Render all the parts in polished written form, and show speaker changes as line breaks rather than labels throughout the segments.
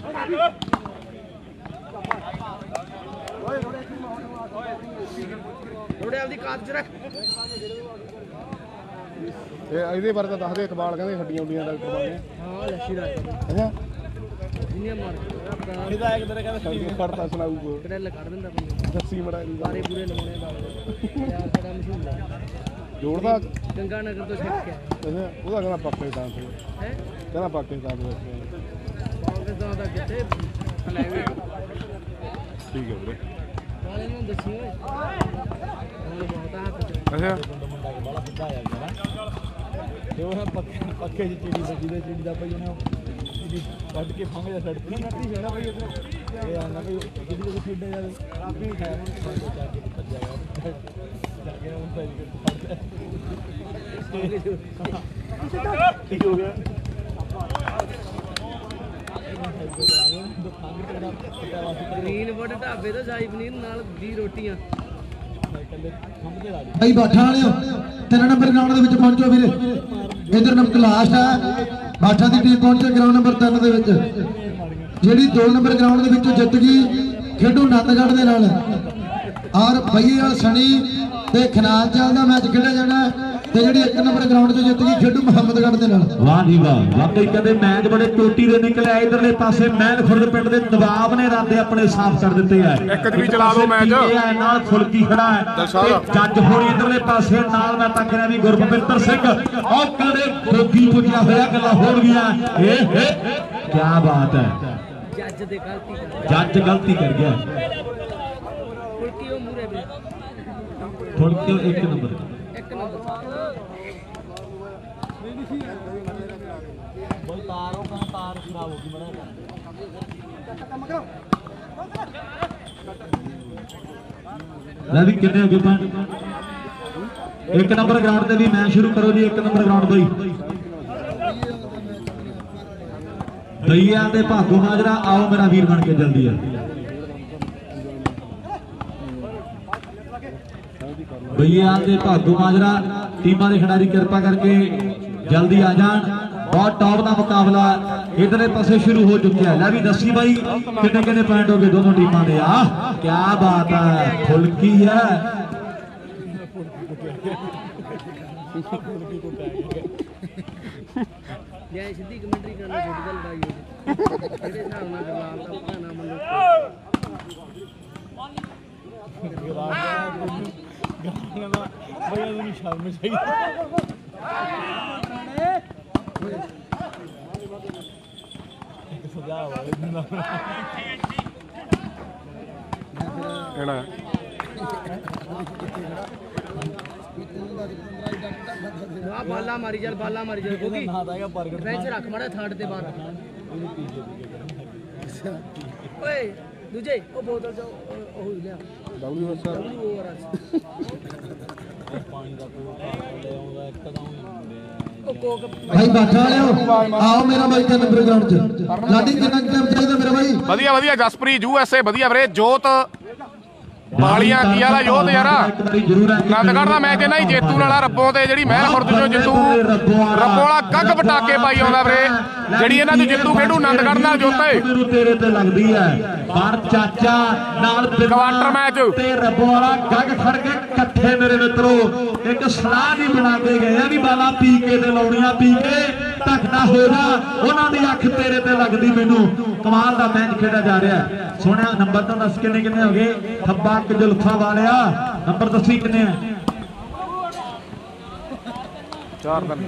ਇਹਦੇ ਬਾਰੇ ਤਾਂ ਦੱਸਦੇ ਇਕਬਾਲ ਕਹਿੰਦੇ ਹੱਡੀਆਂ ਹੁੰਦੀਆਂ ਡਾਕਟਰ ਬਾਰੇ। ਹਾਂ ਲੱਸੀ ਦਾ ਅੱਛਾ ਜਿੰਨੇ ਮਾਰ ਇਹਦਾ ਇੱਕ ਤਰ੍ਹਾਂ ਕਹਿੰਦਾ ਫੜਤਾ ਸੁਣਾਊਗਾ ਕਿਹੜਾ ਕੱਢ ਦਿੰਦਾ ਬੰਦੇ ਦੱਸੀ ਮੜਾ ਸਾਰੇ ਪੂਰੇ ਲਵਾਉਣੇ ਦਾ ਯਾਰ ਸਾਡਾ ਮਸ਼ਹੂਰ ਹੈ ਜੋੜਦਾ ਗੰਗਾ ਨਗਰ ਤੋਂ ਛੱਡ ਕੇ ਅੱਛਾ ਉਹਦਾ ਕਹਿੰਦਾ ਪਾਕਿਸਤਾਨ ਤੋਂ ਹੈ ਕਹਿੰਦਾ ਪਾਕਿਸਤਾਨ ਤੋਂ ਪਾਕਿਸਤਾਨ ਦਾ ਕਿੱਥੇ ਲੈ ਗਏ ਠੀਕ ਹੈ ਵੀਰੇ ਵਾਲੇ ਨੂੰ ਦੱਸੀ ਓਏ ਹੁਣ ਬਹੁਤ ਹੱਥ ਅੱਛਾ ਬੜਾ ਸਿੱਧਾ ਆ ਗਿਆ ਤੇ ਉਹ ਪੱਕੇ ਦੀ ਚਿੜੀ ਵੱਜੀ ਦੇ ਚਿੜੀ ਦਾ ਪਈ ਉਹਨੇ ਚਿੜੀ ਕੱਢ ਕੇ ਫੰਗ ਜਾ ਸੜਕ ਤੇ ਨੱਟੀ ਜਾਣਾ ਪਈ ਇਹ ਆਣਾ ਵੀ ਜਿਹੜੀ ਕੋਈ ਖੇਡੇ ਜਾਵੇ ਆਪੀ ਹੈ ਹੁਣ ਜਾ ਕੇ ਨਿਕਲ ਜਾਏਗਾ ਜਾ ਕੇ ਉਹ ਸਾਰੀ ਕਰ ਠੀਕ ਹੋ ਗਿਆ ਗ੍ਰੀਨ ਬੋਰਡ ਢਾਬੇ ਤੋਂ ਸ਼ਾਹੀ ਪਨੀਰ ਨਾਲ 20 ਰੋਟੀਆਂ
ਭਾਈ ਬਾਠਾ ਵਾਲਿਓ 3 ਨੰਬਰ ਗਰਾਊਂਡ ਦੇ ਵਿੱਚ ਪਹੁੰਚੋ ਵੀਰੇ ਇਧਰ ਨੰਬਰ ਲਾਸਟ ਹੈ ਬਾਠਾ ਦੀ ਟੀਮ ਪਹੁੰਚੇ ਗਰਾਊਂਡ ਨੰਬਰ 3 ਦੇ ਵਿੱਚ ਜਿਹੜੀ 2 ਨੰਬਰ ਗਰਾਊਂਡ ਦੇ ਵਿੱਚੋਂ ਜਿੱਤ ਗਈ ਖੇਡੂ ਨੰਦਗੜ੍ਹ ਦੇ ਨਾਲ ਔਰ ਬਈਏ ਵਾਲ ਸਣੀ ਤੇ ਖਨਾਲ ਚਾਲ ਦਾ ਮੈਚ ਖੇਡਿਆ ਜਾਣਾ ਤੇ ਜਿਹੜੀ 1 ਨੰਬਰ ਗਰਾਊਂਡ 'ਚ ਜਿੱਤ ਗਈ ਖੇਡੂ ਮੁਹੰਮਦਗੜ੍ਹ ਦੇ ਨਾਲ।
ਵਾਹ ਜੀ ਵਾਹ ਵਾਕਈ ਕਹਿੰਦੇ ਮੈਚ ਬੜੇ ਚੋਟੀ ਦੇ ਨਿਕਲਿਆ ਇਧਰਲੇ ਪਾਸੇ ਮਹਿਲ ਖੁਰਦ ਪਿੰਡ ਦੇ ਨਵਾਬ ਨੇ ਰਾਦੇ ਆਪਣੇ ਸਾਫ਼ ਕਰ ਦਿੱਤੇ ਆ
ਇੱਕ ਵੀ ਚਲਾ ਦੋ ਮੈਚ
ਨਾਲ ਫੁਲਕੀ ਖੜਾ ਹੈ ਜੱਜ ਹੋਣੀ ਇਧਰਲੇ ਪਾਸੇ ਨਾਲ ਮੈਂ ਤੱਕ ਰਿਹਾ ਵੀ ਗੁਰਪਿੰਦਰ ਸਿੰਘ ਉਹ ਕਦੇ ਗੋਗੀ ਪੁੱਜਿਆ ਹੋਇਆ ਗੱਲਾਂ ਹੋ ਗਈਆਂ ਇਹ ਕੀ ਬਾਤ ਹੈ ਜੱਜ ਗਲਤੀ ਕਰ ਗਿਆ ਫੁਲਕੀ ਉਹ ਮੂਰੇ ਵੀ ਫੁਲਕੀ 1 ਨੰਬਰ
ਬੋਲ ਤਾਰੋਂ ਕਾ ਤਾਰ ਖਰਾਬ ਹੋ ਗਈ ਬੜਾ
ਲੈ ਵੀ ਕਿੰਨੇ ਹੋ ਗਏ ਪੁਆਇੰਟ 1 ਨੰਬਰ ਗਰਾਊਂਡ ਤੇ ਵੀ ਮੈਚ ਸ਼ੁਰੂ ਕਰੋ ਜੀ 1 ਨੰਬਰ ਗਰਾਊਂਡ ਤੋਂ ਹੀ ਦਈਆ ਤੇ ਭਾਗੋ ਮਾਜਰਾ ਆਓ ਮੇਰਾ ਵੀਰ ਬਣ ਕੇ ਜਲਦੀ ਆ ਦਈਆ ਤੇ ਭਾਗੋ ਮਾਜਰਾ ਟੀਮਾਂ ਦੇ ਖਿਡਾਰੀ ਕਿਰਪਾ ਕਰਕੇ ਜਲਦੀ ਆ ਜਾਣ ਬਹੁਤ ਟੌਪ ਦਾ ਮੁਕਾਬਲਾ ਇਧਰਲੇ ਪਾਸੇ ਸ਼ੁਰੂ ਹੋ ਚੁੱਕਿਆ ਲੈ ਵੀ ਦੱਸੀ ਬਾਈ ਕਿੰਨੇ ਕਿੰਨੇ ਪੁਆਇੰਟ ਹੋ ਗਏ ਦੋਨੋਂ ਟੀਮਾਂ ਦੇ ਆ ਕੀ ਬਾਤ ਹੈ ਫੁਲਕੀ ਹੈ
ਜੇ ਸਿੱਧੀ ਕਮੈਂਟਰੀ ਕਰਨਾ ਛੋਟੀ ਗੱਲ ਲੜਾਈ ਹੋ ਇਹਦੇ ਹਿਸਾਬ ਨਾਲ ਜਵਾਬ ਦਾ ਭਾਣਾ ਮੰਨੋ
ਬਈ ਉਹਨੂੰ ਸ਼ਰਮ ਚਾਹੀਦੀ ਸਜ਼ਾ ਹੋਵੇ ਕਿਹੜਾ
ਵਾਹ ਬਾਲਾ ਮਾਰੀ ਚੱਲ ਕਿਉਂਕਿ ਬੈਂਚ ਰੱਖ ਮਾੜਾ ਥਰਡ ਤੇ ਬਾਹਰ ਓਏ ਦੂਜੇ ਉਹ ਬੋਤਲ ਚ ਉਹ ਲਿਆ
ਡਬਲਯੂ ਸਰ
ਪਾਣੀ ਦਾ ਕੋਕ ਲੈ ਆਉਂਦਾ ਇੱਕਦਮ
भाई बाठा आओ मेरा भाई 3 नंबर ग्राउंड च लाडी कितना टाइम चाहिए मेरा भाई
ਵਧੀਆ ਵਧੀਆ ਜਸਪ੍ਰੀਤ USA ਵਧੀਆ ਵੀਰੇ ਜੋਤ ਬਾਲੀਆਂ ਕੀ ਵਾਲਾ ਯੋਧ ਯਾਰਾ ਨੰਦਗੜ੍ਹ ਦਾ ਮੈਚ ਇਹਨਾਂ ਹੀ ਜੇਤੂ ਵਾਲਾ ਰੱਬੋਂ ਤੇ ਜਿਹੜੀ ਮਹਿਲ ਖੁਰਦ ਚੋਂ ਜਿੱਤੂ ਰੱਬੋਂ ਵਾਲਾ ਕੱਗ ਪਟਾਕੇ ਪਾਈ ਆਉਂਦਾ ਵੀਰੇ ਜਿਹੜੀ ਇਹਨਾਂ ਦੀ ਜਿੱਤੂ ਖੇਡੂ ਨੰਦਗੜ੍ਹ ਨਾਲ ਜੋਤੇ
ਤੇਰੇ ਤੇ ਲੱਗਦੀ ਹੈ ਪਰ ਚਾਚਾ ਨਾਲ
ਕੁਆਟਰ ਮੈਚ
ਤੇ ਰੱਬੋਂ ਵਾਲਾ ਗੱਗ ਖੜ ਕੇ ਇਕੱਠੇ ਮੇਰੇ ਮਿੱਤਰੋ ਇੱਕ ਸਲਾਹ ਨਹੀਂ ਬਣਾ ਕੇ ਗਏ ਆ ਵੀ ਬਾਲਾ ਪੀ ਕੇ ਤੇ ਲਾਉਣੀਆਂ ਪੀ ਕੇ ਧੱਕਦਾ ਹੋ ਜਾ ਉਹਨਾਂ ਦੀ ਅੱਖ ਤੇਰੇ ਤੇ ਲੱਗਦੀ ਮੈਨੂੰ ਕਮਾਲ ਦਾ ਮੈਚ ਖੇਡਿਆ ਜਾ ਰਿਹਾ ਸੋਹਣਿਆ ਨੰਬਰ ਤਾਂ ਦੱਸ ਕਿੰਨੇ ਕਿੰਨੇ ਹੋ ਗਏ ਖੱਬਾ ਜੁਲਫਾ ਵਾਲਿਆ ਨੰਬਰ ਦੱਸੀ ਕਿੰਨੇ ਆ
4 ਦਿਨ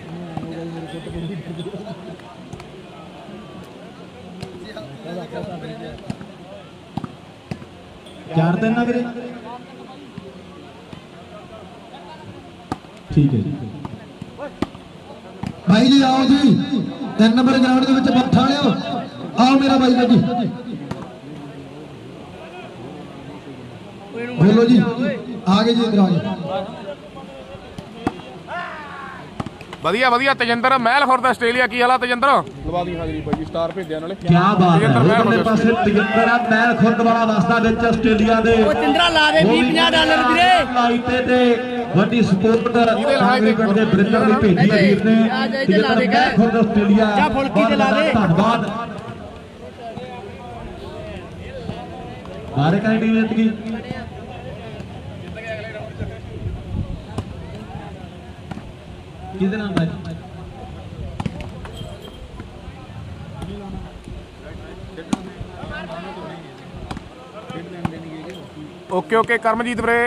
ਚਾਰ ਦਿਨ ਨਾ ਵੀਰੇ ਠੀਕ ਹੈ ਜੀ
भाई जी आओ जी 3 नंबर ग्राउंड के बैठा लियो आओ मेरा भाई जी बोलो जी आगे जी इधर
ਵਧੀਆ ਵਧੀਆ ਤੇਜਿੰਦਰ ਮਹਿਲ ਖੁਰਦ ਆਸਟ੍ਰੇਲੀਆ ਕੀ ਹਾਲ ਆ ਤੇਜਿੰਦਰ ਲਵਾ ਦੀ ਹਾਜ਼ਰੀ ਬਾਈ ਜੀ ਸਟਾਰ ਭੇਜਿਆ ਨਾਲੇ
ਕੀ ਬਾਤ ਹੈ ਉਹਦੇ ਪਾਸੇ ਤੇਜਿੰਦਰ ਆ ਮਹਿਲ ਖੁਰਦ ਵਾਲਾ ਵਸਦਾ ਵਿੱਚ ਆਸਟ੍ਰੇਲੀਆ ਦੇ
ਉਹ ਚੰਦਰਾ ਲਾ ਦੇ $20-50 ਵੀਰੇ
ਲਾਈਟੇ ਤੇ ਵੱਡੀ ਸਪੋਰਟ ਇਹਦੇ ਲਾਈਟੇ ਦੇ ਬ੍ਰਿੰਦਰ ਦੀ ਭੇਜੀ ਹੈ ਵੀਰ ਨੇ
ਤੇ ਲਾ ਦੇ
ਖੁਰਦ ਆਸਟ੍ਰੇਲੀਆ
ਜਾ ਫੁਲਕੀ ਤੇ ਲਾ ਦੇ
ਧੰਨਵਾਦ ਬਾਰੇ ਕਾਹਦੀ ਟੀਮ ਜਿੱਤ ਗਈ? ਕਿਹਦੇ ਨਾਲ ਮੈਚ?
ਓਕੇ ਕਰਮਜੀਤ ਵੀਰੇ,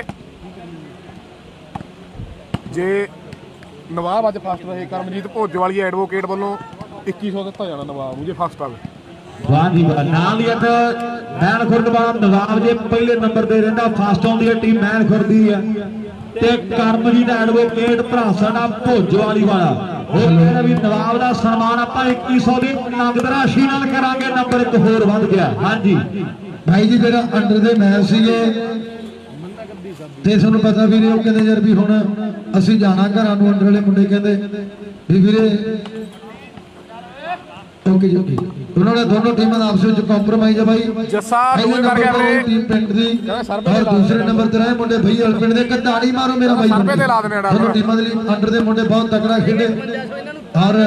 ਜੇ ਨਵਾਬ ਅੱਜ ਫਸਟ ਰਹੇ, ਕਰਮਜੀਤ ਭੋਜੋ ਵਾਲੀ ਐਡਵੋਕੇਟ ਵੱਲੋਂ 2100 ਦਿੱਤਾ ਜਾਣਾ ਨਵਾਬ ਨੂੰ ਜੇ ਫਸਟ ਆਵੇ।
ਵਾਹ ਜੀ ਵਾਹ, ਨਾਲ ਹੀ ਮੈਨ ਖੁਰਦਬਾਦ ਨਵਾਬ ਜੇ ਪਹਿਲੇ ਨੰਬਰ ਤੇ ਰਹਿੰਦਾ, ਫਸਟ ਆਉਂਦੀ ਹੈ ਟੀਮ ਮੈਨ ਖੁਰਦ ਦੀ ਆ, ਤੇ ਕਰਮਜੀਤ ਐਡਵੋਕੇਟ ਭਰਾ ਸਾਡਾ ਭੋਜੋ ਵਾਲੀ ਵਾਲਾ ਉਹ ਕਹਿੰਦਾ ਵੀ ਨਵਾਬ ਦਾ ਸਨਮਾਨ ਆਪਾਂ 2100 ਦੀ ਨਗਦ ਰਾਸ਼ੀ ਨਾਲ ਕਰਾਂਗੇ, ਨੰਬਰ ਇੱਕ ਹੋਰ ਵੱਧ ਗਿਆ। ਹਾਂਜੀ
ਭਾਈ ਜੀ ਜਿਹੜਾ ਅੰਡਰ ਦੇ ਮੈਚ ਸੀਗੇ ਤੇ ਤੁਹਾਨੂੰ ਪਤਾ ਵੀਰੇ ਉਹ ਕਹਿੰਦੇ ਯਾਰ ਵੀ ਹੁਣ ਅਸੀਂ ਜਾਣਾ ਘਰਾਂ ਨੂੰ, ਅੰਡਰ ਵਾਲੇ ਮੁੰਡੇ ਕਹਿੰਦੇ ਵੀ ਵੀਰੇ ਓਕੇ ਜੀ ਓਕੇ। ਉਹਨਾਂ ਨੇ ਦੋਨੋਂ ਟੀਮਾਂ ਦਾ ਆਪਸ ਵਿੱਚ ਕੰਪਰੋਮਾਈਜ਼ ਹੈ ਭਾਈ।
ਜੱਸਾ ਦੂਏ ਕਰ ਗਿਆ ਵੀਰੇ,
ਟੀਮ ਪਿੰਡ ਦੀ ਔਰ ਦੂਸਰੇ ਨੰਬਰ ਤੇ ਰਹੇ ਮੁੰਡੇ ਭਈ ਪਿੰਡ ਦੇ ਕਤਾੜੀ ਮਾਰੋ ਮੇਰਾ ਭਾਈ।
ਸਰਵੇ ਤੇ ਲਾ ਦੇਣੇ ਆ
ਦੋਨੋਂ ਟੀਮਾਂ ਦੇ ਲਈ ਅੰਡਰ ਦੇ ਮੁੰਡੇ ਬਹੁਤ ਤਕੜਾ ਖੇਡੇ ਔਰ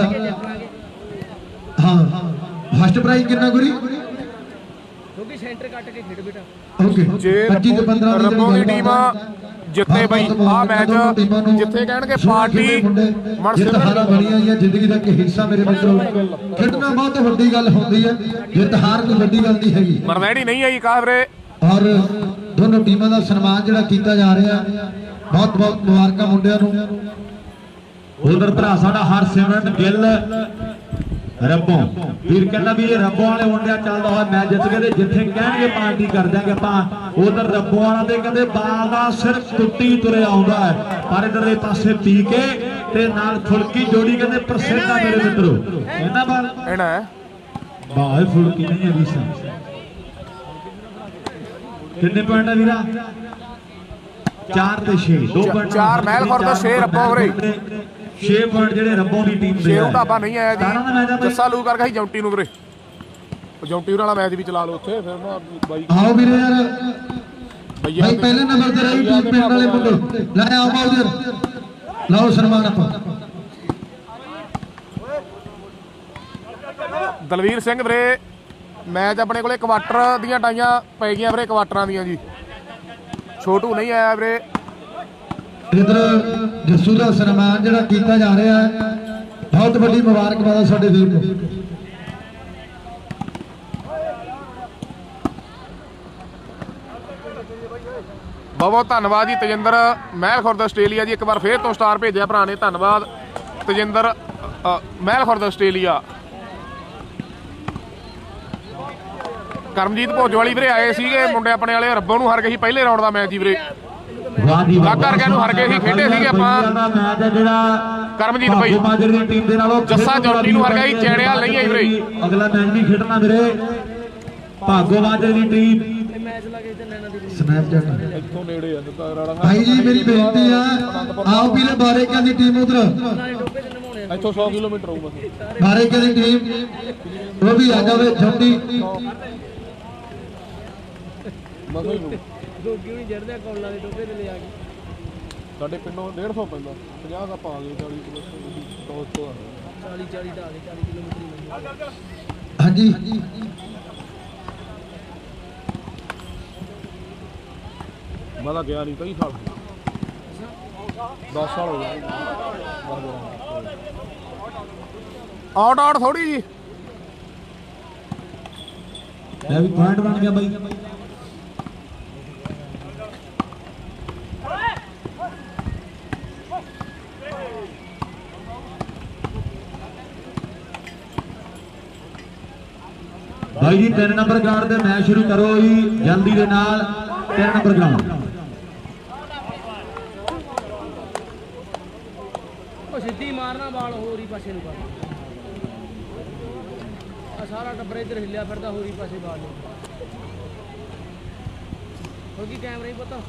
ਹਾਂ ਫਸਟ ਪ੍ਰਾਈਜ਼ ਕਿੰਨਾ ਗੁਰੀ?
ਕਿਉਂਕਿ ਸੈਂਟਰ ਕੱਟ ਕੇ ਖੇਡ ਬੇਟਾ।
ਓਕੇ
ਜੇ
25 ਤੇ 15
ਰੱਬੋਂ ਦੀ ਟੀਮ ਜਿੱਤੇ ਬਈ ਆ ਮੈਚ, ਜਿੱਥੇ ਕਹਿਣਗੇ ਪਾਰਟੀ
ਜਿੱਤ ਹਾਰਾਂ ਬਣੀਆਂ ਜਾਂ ਜ਼ਿੰਦਗੀ ਦਾ ਇੱਕ ਹਿੱਸਾ ਮੇਰੇ ਮਿੱਤਰੋ। ਖੇਡਣਾ ਬਹੁਤ ਵੱਡੀ ਗੱਲ ਹੁੰਦੀ ਹੈ, ਜਿੱਤ ਹਾਰ ਕੋਈ ਵੱਡੀ ਗੱਲ ਨਹੀਂ ਹੈਗੀ।
ਮਰਵੈੜੀ ਨਹੀਂ ਆਈ ਕਾ ਵੀਰੇ।
ਔਰ ਦੋਨੋਂ ਟੀਮਾਂ ਦਾ ਸਨਮਾਨ ਜਿਹੜਾ ਕੀਤਾ ਜਾ ਰਿਹਾ, ਬਹੁਤ ਬਹੁਤ ਮੁਬਾਰਕਾਂ ਮੁੰਡਿਆਂ ਨੂੰ।
ਉਧਰ ਭਰਾ ਸਾਡਾ ਹਰਸਿਮਰਨ ਗਿੱਲ ਰੱਬੋਂ ਵੀਰ ਕਹਿੰਦਾ ਵੀ ਇਹ ਰੱਬੋਂ ਵਾਲੇ ਮੁੰਡਿਆਂ ਚੱਲਦਾ ਹੋਇਆ ਮੈਚ ਜਿੱਤ ਕੇ ਤੇ ਜਿੱਥੇ ਕਹਿਣਗੇ ਪਾਰਟੀ ਕਰ ਦਿਆਂਗੇ ਆਪਾਂ। ਉਧਰ ਰੱਬੋਂ ਵਾਲਾ ਤੇ ਕਹਿੰਦੇ ਬਾਲ ਦਾ ਸਿਰ ਟੁੱਟੀ ਤੁਰੇ ਆਉਂਦਾ ਹੈ, ਪਰ ਇਧਰਲੇ ਪਾਸੇ ਪੀ ਕੇ ਤੇ ਨਾਲ ਫੁਲਕੀ ਜੋੜੀ ਕਹਿੰਦੇ ਪ੍ਰਸਿੱਧ ਆ ਮੇਰੇ ਮਿੱਤਰੋ। ਇਹਨਾਂ ਬਾਲ
ਇਹਨਾਂ
ਬਾਲ ਫੁਲਕੀ ਨਹੀਂ ਹੈ ਵੀਸਾ। ਕਿੰਨੇ ਪੁਆਇੰਟ ਆ ਵੀਰਾ? 4 ਤੇ 6, 2 ਪੁਆਇੰਟ
4 ਮਹਿਲ ਖੁਰਦ ਤੋਂ 6 ਰੱਬੋਂ ਵੀਰੇ।
6 ਪੁਆਇੰਟ ਜਿਹੜੇ ਰੱਬੋਂ ਦੀ ਟੀਮ ਦੇ
ਸ਼ੇਰੂ ਢਾਬਾ ਨਹੀਂ ਆਇਆ ਜੀ, ਜੱਸਾ ਲੂ ਕਰਕੇ ਹੀ ਜੌਂਟੀ ਨੂੰ ਵੀਰੇ। ਜੌਂਟੀ ਵਾਲਾ ਮੈਚ ਵੀ ਚਲਾ ਲਓ ਉੱਥੇ ਫਿਰ ਨਾ ਬਾਈ।
ਆਓ ਵੀਰੇ ਯਾਰ ਭਾਈ ਪਹਿਲੇ ਨੰਬਰ ਤੇ ਰਹੀ ਟੀਮ ਪਿੰਡ ਵਾਲੇ ਮੁੰਡੇ। ਲੈ ਆਓ ਬਾਉਜਰ ਲਓ ਸਨਮਾਨ ਆਪਾਂ।
ਦਲਵੀਰ ਸਿੰਘ ਵੀਰੇ, ਮੈਚ ਆਪਣੇ ਕੋਲੇ ਕੁਆਟਰ ਦੀਆਂ ਟਾਈਆਂ ਪੈ ਗਈਆਂ ਵੀਰੇ, ਕੁਆਟਰਾਂ ਦੀਆਂ ਜੀ। ਛੋਟੂ ਨਹੀਂ ਆਇਆ ਵੀਰੇ।
ਇਧਰ ਜੱਸੂ ਦਾ ਸਨਮਾਨ ਜਿਹੜਾ ਕੀਤਾ ਜਾ ਰਿਹਾ ਹੈ, ਬਹੁਤ ਵੱਡੀ ਮੁਬਾਰਕਬਾਦ ਹੈ ਸਾਡੇ ਵੀਰ ਨੂੰ।
ਬਹੁਤ ਧੰਨਵਾਦ ਜੀ ਤਜਿੰਦਰ ਮਹਿਲ ਖੁਰਦ ਆਸਟ੍ਰੇਲੀਆ ਜੀ, ਇੱਕ ਵਾਰ ਫੇਰ ਤੋਂ ਸਟਾਰ ਭੇਜਿਆ ਭਰਾ ਨੇ, ਧੰਨਵਾਦ ਤਜਿੰਦਰ ਮਹਿਲ ਖੁਰਦ ਆਸਟ੍ਰੇਲੀਆ। ਕਰਮਜੀਤ ਭੋਜੋ ਵਾਲੀ ਵੀਰੇ ਆਏ ਸੀਗੇ ਮੁੰਡੇ ਆਪਣੇ ਵਾਲੇ, ਰੱਬੋਂ ਨੂੰ ਹਰ ਗਏ ਸੀ ਪਹਿਲੇ ਰਾਉਂਡ ਦਾ ਮੈਚ ਜੀ ਵੀਰੇ। ਗਾਗਰ ਗਿਆ ਨੂੰ ਹਰ ਗਏ ਸੀ, ਖੇਡੇ ਸੀਗੇ ਆਪਾਂ
ਮੈਚ ਹੈ ਜਿਹੜਾ
ਕਰਮਜੀਤ ਭਾਈ
ਮਾਜਰ ਦੀ ਟੀਮ ਦੇ ਨਾਲੋਂ
ਜੱਸਾ ਜੌਂਟੀ ਨੂੰ ਹਰ ਗਿਆ ਸੀ, ਚੈੜਿਆਲ ਨਹੀਂ ਆਈ ਵੀਰੇ।
ਅਗਲਾ ਮੈਚ ਵੀ ਖੇਡਣਾ ਵੀਰੇ ਭਾਗੋ ਮਾਜਰ ਦੀ ਟੀਮ।
ਸਨੈਪਚੈਟ
ਇੱਥੋਂ ਨੇੜੇ ਆ
ਭਾਈ ਜੀ ਮੇਰੀ ਬੇਨਤੀ ਆ, ਆਓ ਵੀਰੇ ਬਾਰੇਕਾਂ ਦੀ ਟੀਮ ਉਧਰ,
ਇੱਥੋਂ 100 ਕਿਲੋਮੀਟਰ ਹੋਊ ਬਸ।
ਬਾਰੇਕਾਂ ਦੀ ਟੀਮ ਉਹ ਵੀ ਆ ਜਾਵੇ ਛੋਟੀ।
ਮਸਾ ਹੀ ਹੋਊ।
ਗੋਗੀ ਵੀ ਜੜਦੇ ਕੌਲਾਂ ਦੇ ਟੋਪੇ ਤੇ ਲਿਆ ਕੇ
ਸਾਡੇ ਪਿੰਡੋਂ 150 ਪੈਂਦਾ, 50 ਦਾ ਪਾ ਗਏ 40 ਕਿਲੋਮੀਟਰ
40 ਢਾ ਕੇ 40 ਕਿਲੋਮੀਟਰ।
ਹਾਂਜੀ
ਮੈਂ ਤਾਂ ਗਿਆ ਨਹੀਂ ਕਈ ਸਾਲ, 10 ਸਾਲ ਹੋ ਗਏ। ਆਊਟ ਥੋੜੀ ਜੀ।
ਲੈ ਵੀ ਪੁਆਇੰਟ ਬਣ ਗਿਆ ਬਾਈ। भाई जी 3 नंबर ग्राउंड से मैच शुरू करो जी जल्दी दे नाल। 3 नंबर ग्राउंड
सीधी मारना बाल होरी पासे नु कर सारा टब्बर इधर हिलिया फिरदा होरी पासे बाल होगी कैमरा ही पता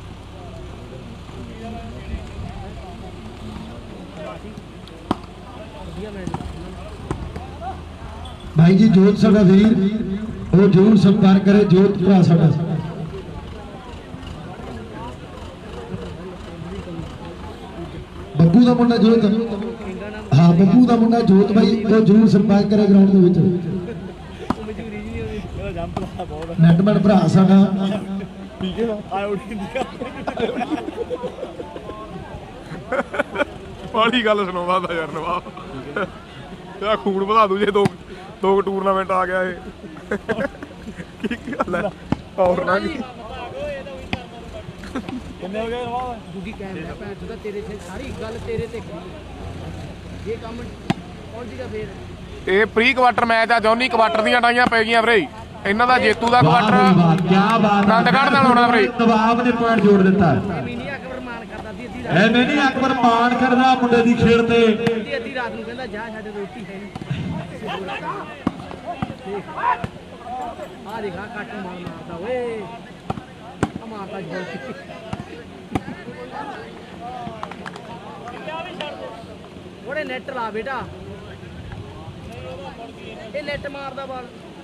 भाई जी जोत साडा वीर वो जरूर संपर्क करे। जोत भरा साडा बब्बू का मुंडा जोत, हाँ बब्बू का मुंडा जोत भाई वो जरूर संपर्क करे ग्राउंड के विच। ਨੈਟਮੈਨ ਭਰਾ ਸਾਡਾ
ਬਾਲੀ ਗੱਲ ਸੁਣਾਉਂਦਾ ਤਾਂ ਯਾਰ ਨਵਾਬ ਇਹਦਾ ਖੂਨ ਵਧਾ ਦੂ ਜੇ ਦੋ ਟੂਰਨਾਮੈਂਟ ਆ ਗਿਆ ਇਹ ਕੀ ਗੱਲ ਹੈ ਹੋਰ ਨਾ ਕੀ
ਕਿੰਨੇ ਹੋ ਗਏ ਨਵਾਬ ਦੂਜੀ ਕੈਮਰਾ ਭੈਣ ਚੋਦਾ ਤੇਰੇ ਤੇ ਸਾਰੀ ਗੱਲ ਤੇਰੇ ਤੇ ਖੜੀ ਇਹ ਕੰਮ ਪਹੁੰਚ ਜੀਗਾ ਫੇਰ
ਇਹ ਪ੍ਰੀ ਕੁਆਟਰ ਮੈਚ ਆ ਜੌਨੀ ਕੁਆਟਰ ਦੀਆਂ ਟਾਈਆਂ ਪੈ ਗਈਆਂ ਵੀਰੇ ਇਹਨਾਂ ਦਾ ਜੇਤੂ ਦਾ
ਕੀ
ਕੁਆਟਰ
ਬਾਤ
ਆਨੰਦਗੜ੍ਹ ਨਾਲ ਹੋਣਾ ਵੀਰੇ
ਨਵਾਬ ਨੇ ਪੁਆਇੰਟ ਜੋੜ ਦਿੱਤਾ
ਮੀਨੀ ਅਕਬਰ ਮਾਨ ਕਰਦਾ ਸੀ ਅੱਧੀ
ਐਵੇਂ ਨਹੀਂ ਅਕਬਰ ਮਾਨ ਕਰਦਾ ਮੁੰਡੇ ਦੀ ਖੇਡ ਤੇ
ਅੱਧੀ ਰਾਤ ਨੂੰ ਕਹਿੰਦਾ ਜਾ ਸਾਡੇ ਰੋਟੀ ਹੈ ਨਹੀਂ ਆ ਦੇਖਾ ਕੱਟ ਮਾਰਦਾ ਓਏ ਆ ਮਾਰਦਾ ਜੋਲ ਉਹਨੇ ਨੈਟ ਲਾ ਬੇਟਾ ਇਹ ਨੈਟ ਮਾਰਦਾ ਬਾਲ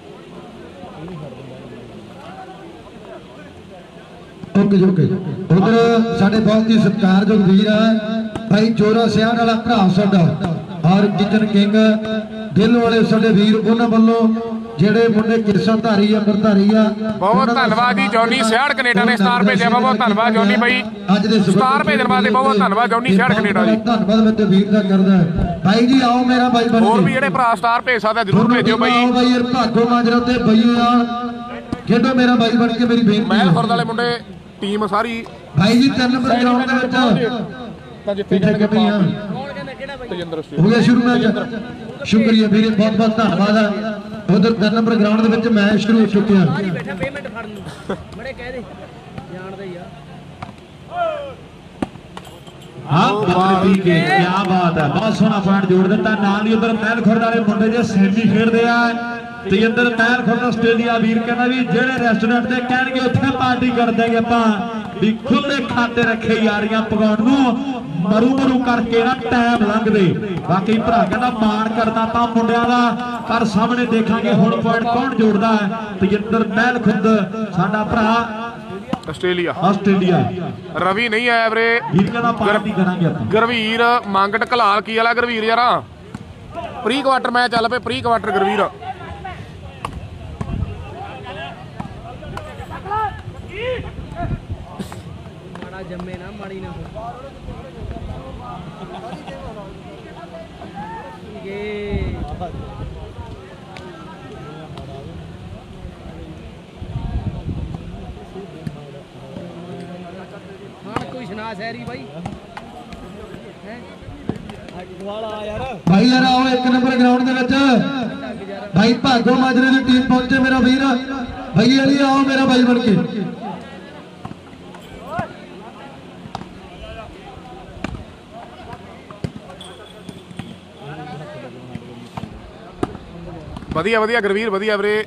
ਓਕੇ ਉਧਰ ਸਾਡੇ ਬਹੁਤ ਹੀ ਸਤਿਕਾਰਯੋਗ ਵੀਰ ਹੈ ਭਾਈ ਜੋਰਾ ਸਿਆਣ ਵਾਲਾ ਭਰਾ ਸਾਡਾ ਔਰ ਕਿਚਨ ਕਿੰਗ ਦਿਲ ਵਾਲੇ ਸਾਡੇ ਵੀਰ ਉਹਨਾਂ ਵੱਲੋਂ ਜਿਹੜੇ ਮੁੰਡੇ ਕਿਰਸਾਂ ਧਾਰੀ ਆ ਅੰਮ੍ਰਿਤਧਾਰੀ ਆ
ਬਹੁਤ ਧੰਨਵਾਦ ਜੀ ਜੌਨੀ ਸਿਆੜ ਕੈਨੇਡਾ ਨੇ ਸਟਾਰ ਭੇਜਿਆ ਬਹੁਤ ਧੰਨਵਾਦ ਜੌਨੀ ਬਾਈ
ਅੱਜ ਦੇ
ਸਟਾਰ ਭੇਜਣ ਵਾਸਤੇ ਬਹੁਤ ਧੰਨਵਾਦ ਜੌਨੀ ਸਿਆੜ ਕੈਨੇਡਾ ਜੀ
ਧੰਨਵਾਦ ਮੈਂ ਤੇ ਵੀਰ ਦਾ ਕਰਦਾ ਭਾਈ ਜੀ ਆਓ ਮੇਰਾ ਬਾਈ ਬਣ
ਹੋਰ ਵੀ ਜਿਹੜੇ ਭਰਾ ਸਟਾਰ ਭੇਜ ਸਕਦਾ ਜਰੂਰ ਭੇਜਿਓ ਬਾਈ
ਆਓ ਬਾਈ ਯਾਰ ਭਾਗੋ ਮਾਜਰਾ ਤੇ ਬਈਏ ਆ ਖੇਡੋ ਮੇਰਾ ਬਾਈ ਬਣ ਕੇ ਮੇਰੀ ਬੇਨਤੀ
ਮਹਿਲ ਖੁਰਦ ਵਾਲੇ ਮੁੰਡੇ ਟੀਮ ਸਾਰੀ
ਭਾਈ ਜੀ 3 ਨੰਬਰ ਗਰਾਊਂਡ ਦੇ ਵਿੱਚ
ਤਾਂ ਜਿੱਥੇ
ਕਿੱਥੇ ਪਈਆਂ
ਕੌਣ ਕਹਿੰਦਾ ਕਿਹੜਾ ਬਾਈ
ਤੇਜਿੰਦਰ
ਹੋ ਗਿਆ ਸ਼ੁਰੂ ਮੈਚ ਸ਼ੁਕਰੀਆ ਵੀਰੇ ਬਹੁਤ ਬਹੁਤ ਧੰਨਵਾਦ ਉਧਰ 3 ਨੰਬਰ ਗਰਾਊਂਡ ਦੇ ਵਿੱਚ ਮੈਚ ਸ਼ੁਰੂ ਹੋ ਚੁੱਕਿਆ
ਨਹੀਂ ਬੈਠਾ ਪੇਮੈਂਟ ਫੜਨ ਨੂੰ ਬੜੇ ਕਹਿ ਦੇ ਜਾਣਦਾ ਹੀ ਆ
ਹਾਂ ਬੱਕਰੀ ਕੀ ਬਾਤ ਹੈ ਬਹੁਤ ਸੋਹਣਾ ਪੁਆਇੰਟ ਜੋੜ ਦਿੱਤਾ ਨਾਲ ਹੀ ਉਧਰ ਮਹਿਲ ਖੁਰਦ ਵਾਲੇ ਮੁੰਡੇ ਜੇ ਸੈਮੀ ਖੇਡਦੇ ਆ ਤੇਜਿੰਦਰ ਮਹਿਲ ਖੁਰਦ ਆਸਟ੍ਰੇਲੀਆ ਵੀਰ ਕਹਿੰਦਾ ਵੀ ਜਿਹੜੇ ਰੈਸਟੋਰੈਂਟ ਤੇ ਕਹਿਣਗੇ ਉੱਥੇ ਪਾਰਟੀ ਕਰ ਦਾਂਗੇ ਆਪਾਂ ਵੀ ਖੁੱਲੇ ਖਾਤੇ ਰੱਖੇ ਯਾਰੀਆਂ ਪਕਾਉਣ ਨੂੰ ਮਰੂ ਕਰਕੇ ਨਾ ਟਾਈਮ ਲੰਘਦੇ ਬਾਕੀ ਭਰਾ ਕਹਿੰਦਾ ਮਾਣ ਕਰਦਾ ਤਾਂ ਮੁੰਡਿਆਂ ਦਾ ਪਰ ਸਾਹਮਣੇ ਦੇਖਾਂਗੇ ਹੁਣ ਪੁਆਇੰਟ ਕੌਣ ਜੋੜਦਾ ਹੈ ਤੇਜਿੰਦਰ ਮਹਿਲ ਖੁਰਦ ਸਾਡਾ ਭਰਾ ਆਸਟ੍ਰੇਲੀਆ
ਰਵੀ ਨਹੀਂ ਆਇਆ ਵੀਰੇ
ਵੀਰ ਕਹਿੰਦਾ ਪਾਰਟੀ ਕਰਾਂਗੇ ਆਪਾਂ
ਗਰਵੀਰ ਮੰਗਟ ਘਲਾਲ ਕੀ ਵਾਲਾ ਗਰਵੀਰ ਯਾਰਾ ਪ੍ਰੀ ਕੁਆਟਰ ਮੈਚ ਚੱਲ ਪਏ ਪ੍ਰੀ ਕੁਆਟਰ ਗਰਵੀਰ
ਮਾੜਾ ਜੰਮੇ ਨਾ ਮਾੜੀ ਨਾ ਹਾਂ ਕੋਈ ਸੁਣਾ ਸ਼ਹਿਰੀ ਬਾਈ ਹੈ
ਭਾਈ ਯਾਰ ਆਓ 1 ਨੰਬਰ ਗਰਾਊਂਡ ਦੇ ਵਿੱਚ ਭਾਈ ਭਾਗੋ ਮਾਜਰੇ ਦੀ ਟੀਮ ਪਹੁੰਚੇ ਮੇਰਾ ਵੀਰ ਭਾਈ ਵਾਲੀ ਆਓ ਮੇਰਾ ਭਾਈ ਬਣ ਕੇ
ਵਧੀਆ ਗਰਵੀਰ ਵਧੀਆ ਵੀਰੇ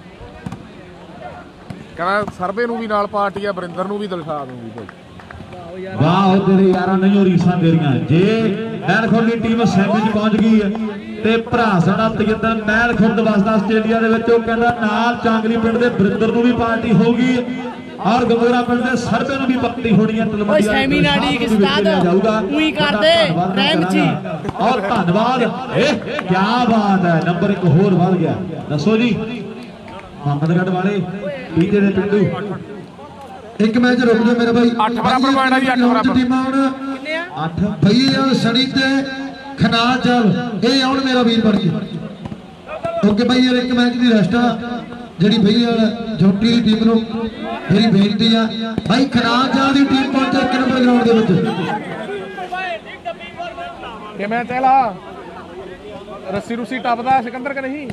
ਕਹਿੰਦਾ ਸਰਵੇ ਨੂੰ ਵੀ ਨਾਲ ਪਾਰਟੀ ਆ ਬਰਿੰਦਰ ਨੂੰ ਵੀ ਦਿਲਸ਼ਾ ਦੂੰਗੀ ਭਾਈ
ਵਾਹ ਤੇਰੇ ਯਾਰਾਂ ਨਹੀਂ ਰੀਸਾਂ ਤੇਰੀਆਂ ਜੇ ਮਹਿਲ ਖੁਰਦ ਦੀ ਟੀਮ ਸੈਮੀ 'ਚ ਪਹੁੰਚ ਗਈ ਹੈ ਤੇ ਭਰਾ ਸਾਡਾ ਤੇਜਿੰਦਰ ਮਹਿਲ ਖੁਰਦ ਵਸਦਾ ਆਸਟ੍ਰੇਲੀਆ ਦੇ ਵਿੱਚ ਉਹ ਕਹਿੰਦਾ ਨਾਲ ਚਾਂਗਲੀ ਪਿੰਡ ਦੇ ਬਰਿੰਦਰ ਨੂੰ ਵੀ ਪਾਰਟੀ ਹੋਊਗੀ ਔਰ ਗੰਗੋਰਾ ਪਿੰਡ ਦੇ ਸਰਵੇ ਨੂੰ ਵੀ ਪਾਰਟੀ ਹੋਣੀ ਹੈ
ਓਏ ਸੈਮੀ ਨਾੜੀ ਕਿਸ ਉਸਤਾਦ ਉਹੀ ਕਰਦੇ ਰਹਿਮ ਜੀ
ਔਰ ਧੰਨਵਾਦ ਇਹ ਕੀ ਬਾਤ ਹੈ ਨੰਬਰ 1 ਹੋਰ ਵੱਧ ਗਿਆ ਦੱਸੋ ਜੀ ਮੁਹੰਮਦਗੜ੍ਹ ਵਾਲੇ ਪੀਜੇ ਦੇ ਪਿੰਡੂ
ਇੱਕ ਮੈਚ ਰੁਕ ਜਾ ਮੇਰੇ ਭਾਈ
8 ਬਰਾਬਰ ਪੁਆਇੰਟ ਆ ਜੀ 8 ਬਰਾਬਰ
ਟੀਮਾਂ ਹੁਣ
ਕਿੰਨੇ ਆ
8
ਭਈ ਯਾਰ ਸਣੀ ਤੇ ਖਨਾਲ ਚੱਲ ਇਹ ਆਉਣ ਮੇਰਾ ਵੀਰ ਬਣ ਕੇ ਓਕੇ ਭਾਈ ਯਾਰ ਇੱਕ ਮੈਚ ਦੀ ਰੈਸਟ ਆ ਜਿਹੜੀ ਭਈ ਯਾਰ ਜੋਟੀ ਦੀ ਟੀਮ ਨੂੰ ਮੇਰੀ ਬੇਨਤੀ ਆ ਭਾਈ ਖਨਾਲ ਚੱਲ ਦੀ ਟੀਮ ਪਹੁੰਚੇ 1 ਨੰਬਰ ਗਰਾਊਂਡ ਦੇ ਵਿੱਚ
ਕਿਵੇਂ ਤੇਲਾ ਰੱਸੀ ਟੱਪਦਾ ਸਿਕੰਦਰ ਕਿ ਨਹੀਂ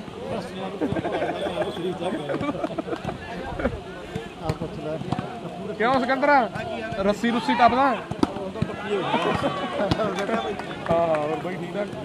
ਕਿਉਂ ਸਿਕੰਦਰ ਰੱਸੀ ਟੱਪਦਾ ਹਾਂ ਹੋਰ ਬਈ ਠੀਕ ਠਾਕ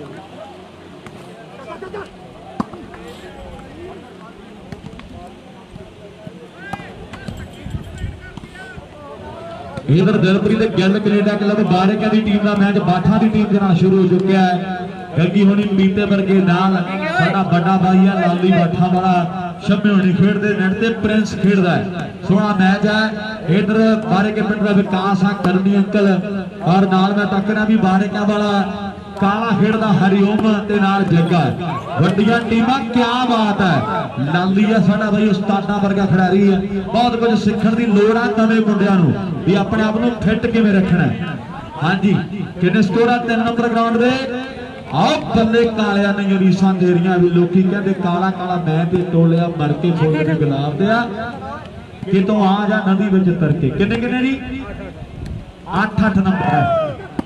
ਇਧਰ ਦਿਲਪ੍ਰੀਤ ਦੇ ਗਿੱਲ ਕੈਨੇਡਾ ਕਲੱਬ ਬਾਰੇਕਾ ਦੀ ਟੀਮ ਦਾ ਮੈਚ ਬਾਠਾ ਦੀ ਟੀਮ ਦੇ ਨਾਲ ਸ਼ੁਰੂ ਹੋ ਚੁੱਕਿਆ ਹੈ ਗੱਗੀ ਹੋਣੀ ਮੀਤੇ ਵਰਗੇ ਨਾਲ ਸਾਡਾ ਵੱਡਾ ਭਾਈ ਆ ਲਾਲੀ ਬਾਠਾ ਵਾਲਾ ਸ਼ਮੇ ਹੋਣੀ ਖੇਡਦੇ ਨੈਟ ਤੇ ਪ੍ਰਿੰਸ ਖੇਡਦਾ ਹੈ ਸੋਹਣਾ ਮੈਚ ਹੈ ਇਧਰ ਬਾਰੇਕੇ ਪਿੰਡ ਦਾ ਵਿਕਾਸ ਆ ਕਰਨੀ ਅੰਕਲ ਔਰ ਨਾਲ ਮੈਂ ਤੱਕਣਾ ਵੀ ਬਾਰੇਕਾ ਵਾਲਾ ਕਾਲਾ ਖੇਡਦਾ ਹਰੀਓਮ ਤੇ ਨਾਲ ਜੱਗਾ। ਵੱਡੀਆਂ ਟੀਮਾਂ ਕਿਆ ਬਾਤ ਹੈ, ਲਾਂਦੀ ਹੈ ਸਾਡਾ ਬਈ ਉਸਤਾਦਾਂ ਵਰਗਾ ਖਿਡਾਰੀ ਹੈ। ਬਹੁਤ ਕੁਝ ਸਿੱਖਣ ਦੀ ਲੋੜ ਆ ਨਵੇਂ ਮੁੰਡਿਆਂ ਨੂੰ ਵੀ ਆਪਣੇ ਆਪ ਨੂੰ ਫਿੱਟ ਕਿਵੇਂ ਰੱਖਣਾ। ਹਾਂਜੀ ਕਿੰਨੇ ਸਕੋਰ ਆ 3 ਨੰਬਰ ਗਰਾਊਂਡ ਦੇ। ਆਹ ਬੱਲੇ ਕਾਲਿਆਂ ਨੇ ਰੀਸਾਂ ਦੇ ਰਹੀਆਂ ਵੀ ਲੋਕੀ ਕਹਿੰਦੇ ਕਾਲਾ ਕਾਲਾ ਮੈਂ ਤੇ ਟੋਲਿਆ ਮਰ ਕੇ ਫੁੱਲ ਦੇ ਗੁਲਾਬ ਤੇ ਆ ਕਿਤੋਂ ਆ ਜਾ ਨਦੀ ਵਿੱਚ ਤਰ ਕੇ। ਕਿੰਨੇ ਕਿੰਨੇ ਜੀ 8 ਨੰਬਰ ਹੈ।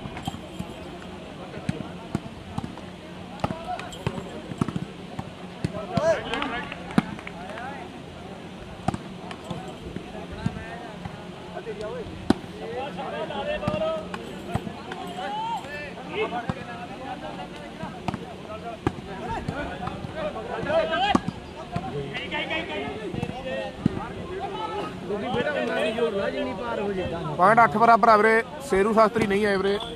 पॉइंट 8 बराबर है वीरे। शेरू शास्त्री नहीं है वीरे।